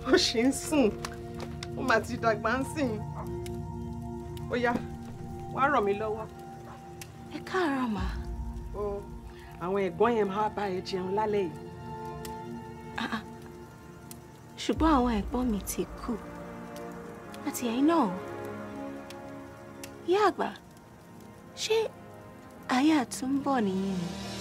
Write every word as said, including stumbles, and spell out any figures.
ó ṣì ń sùn ó mà ti dàgbà ń sìn ó yá wá ràn mí lọ́wọ́. Ẹ káàárọ̀ mà. ó àwọn ẹ̀gbọ́n yẹn máa bá ẹ jẹun lálẹ́ yìí. Ṣùgbọ́n àwọn ẹ̀gbọ́n mi ti kú àti ẹ̀yin náà. Ìyá àgbà, ṣé ayé àtúnbọ̀ nìyí ni?